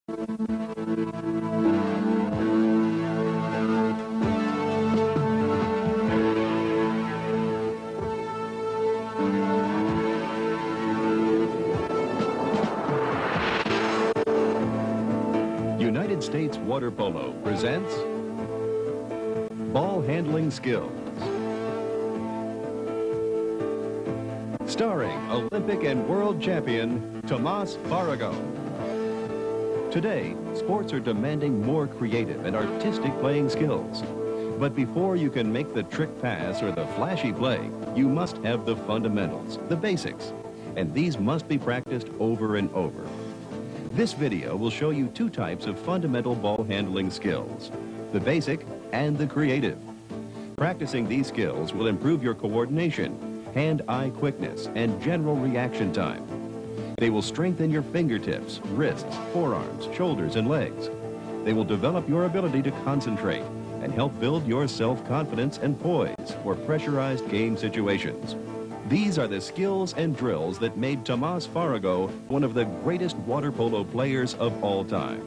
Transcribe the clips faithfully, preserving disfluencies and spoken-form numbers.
United States Water Polo presents Ball Handling Skills. Starring Olympic and world champion Tomas Farrago. Today, sports are demanding more creative and artistic playing skills. But before you can make the trick pass or the flashy play, you must have the fundamentals, the basics. And these must be practiced over and over. This video will show you two types of fundamental ball handling skills, the basic and the creative. Practicing these skills will improve your coordination, hand-eye quickness, and general reaction time. They will strengthen your fingertips, wrists, forearms, shoulders, and legs. They will develop your ability to concentrate and help build your self-confidence and poise for pressurized game situations. These are the skills and drills that made Tomas Farrago one of the greatest water polo players of all time.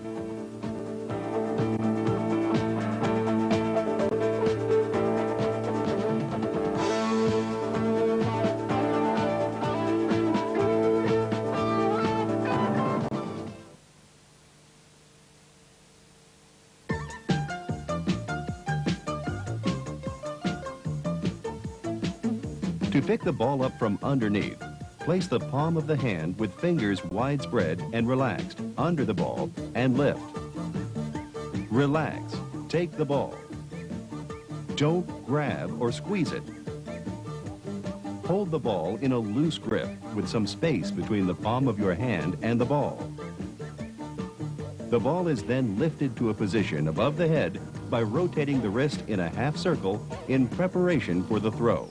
To pick the ball up from underneath, place the palm of the hand with fingers widespread and relaxed under the ball and lift. Relax. Take the ball. Don't grab or squeeze it. Hold the ball in a loose grip with some space between the palm of your hand and the ball. The ball is then lifted to a position above the head by rotating the wrist in a half circle in preparation for the throw.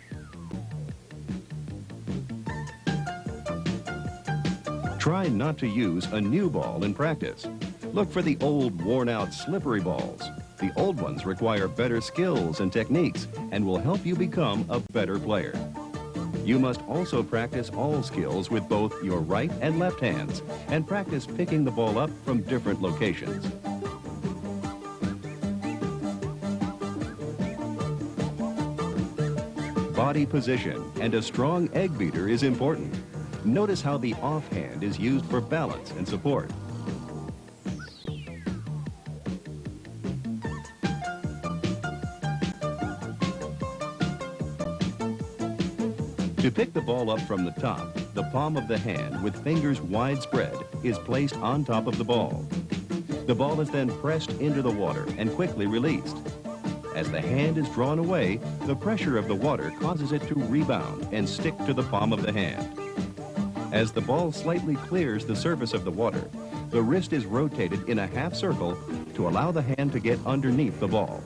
Try not to use a new ball in practice. Look for the old, worn-out, slippery balls. The old ones require better skills and techniques and will help you become a better player. You must also practice all skills with both your right and left hands and practice picking the ball up from different locations. Body position and a strong egg beater is important. Notice how the offhand is used for balance and support. To pick the ball up from the top, the palm of the hand with fingers widespread is placed on top of the ball. The ball is then pressed into the water and quickly released. As the hand is drawn away, the pressure of the water causes it to rebound and stick to the palm of the hand. As the ball slightly clears the surface of the water, the wrist is rotated in a half circle to allow the hand to get underneath the ball.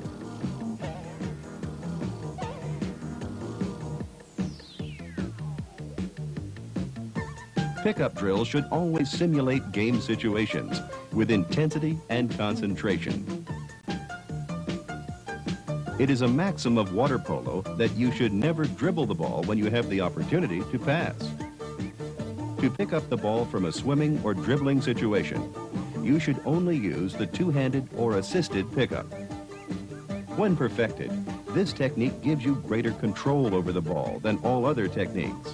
Pickup drills should always simulate game situations with intensity and concentration. It is a maxim of water polo that you should never dribble the ball when you have the opportunity to pass. To pick up the ball from a swimming or dribbling situation, you should only use the two-handed or assisted pickup. When perfected, this technique gives you greater control over the ball than all other techniques.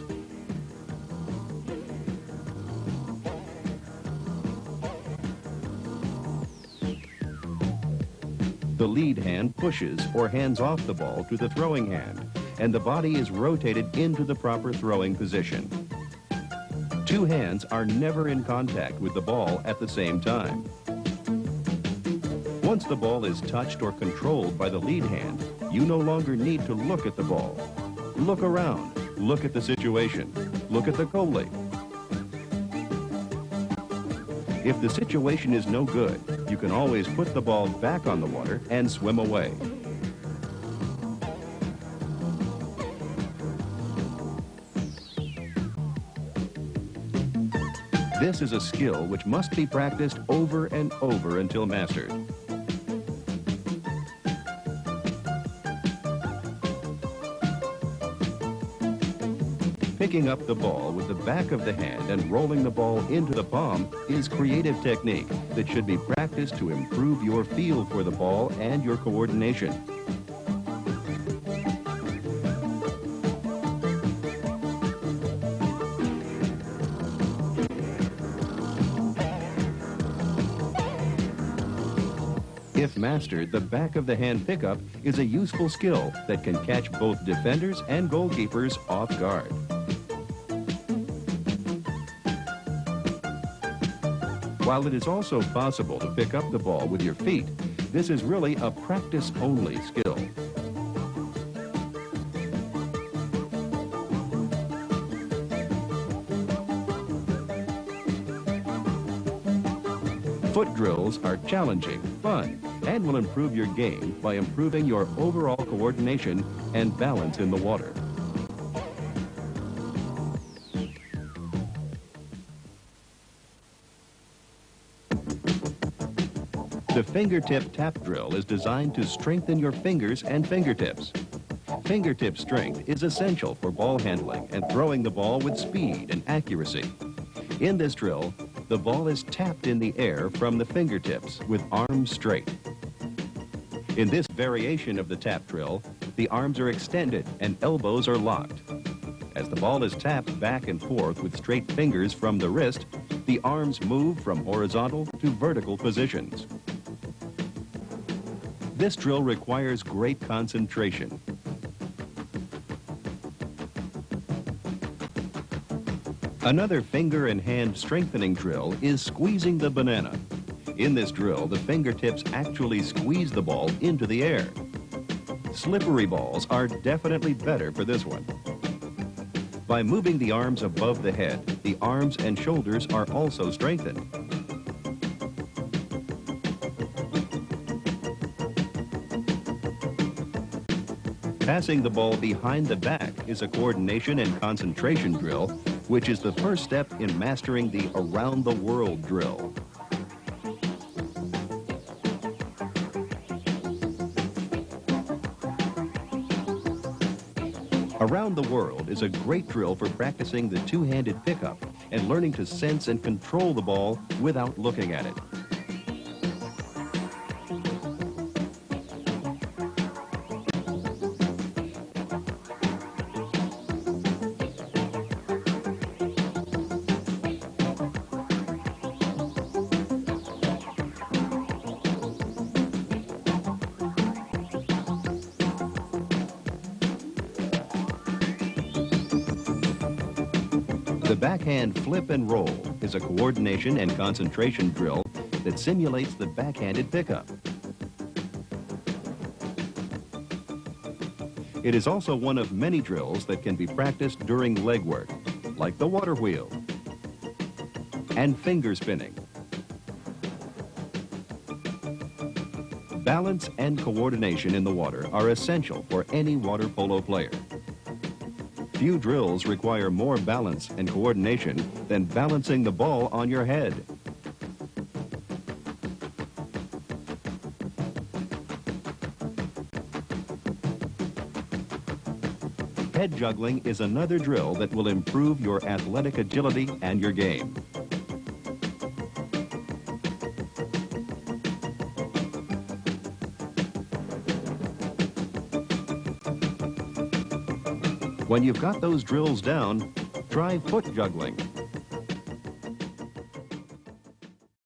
The lead hand pushes or hands off the ball to the throwing hand, and the body is rotated into the proper throwing position. Two hands are never in contact with the ball at the same time. Once the ball is touched or controlled by the lead hand, you no longer need to look at the ball. Look around, look at the situation, look at the goalie. If the situation is no good, you can always put the ball back on the water and swim away. This is a skill which must be practiced over and over until mastered. Picking up the ball with the back of the hand and rolling the ball into the palm is creative technique that should be practiced to improve your feel for the ball and your coordination. If mastered, the back of the hand pickup is a useful skill that can catch both defenders and goalkeepers off guard. While it is also possible to pick up the ball with your feet, this is really a practice-only skill. Foot drills are challenging, fun, and will improve your game by improving your overall coordination and balance in the water. The fingertip tap drill is designed to strengthen your fingers and fingertips. Fingertip strength is essential for ball handling and throwing the ball with speed and accuracy. In this drill, the ball is tapped in the air from the fingertips with arms straight. In this variation of the tap drill, the arms are extended and elbows are locked. As the ball is tapped back and forth with straight fingers from the wrist, the arms move from horizontal to vertical positions. This drill requires great concentration. Another finger and hand strengthening drill is squeezing the banana. In this drill, the fingertips actually squeeze the ball into the air. Slippery balls are definitely better for this one. By moving the arms above the head, the arms and shoulders are also strengthened. Passing the ball behind the back is a coordination and concentration drill, which is the first step in mastering the around the world drill. Around the world is a great drill for practicing the two-handed pickup and learning to sense and control the ball without looking at it. The backhand flip and roll is a coordination and concentration drill that simulates the backhanded pickup. It is also one of many drills that can be practiced during leg work, like the water wheel and finger spinning. Balance and coordination in the water are essential for any water polo player. Few drills require more balance and coordination than balancing the ball on your head. Head juggling is another drill that will improve your athletic agility and your game. When you've got those drills down, try foot juggling.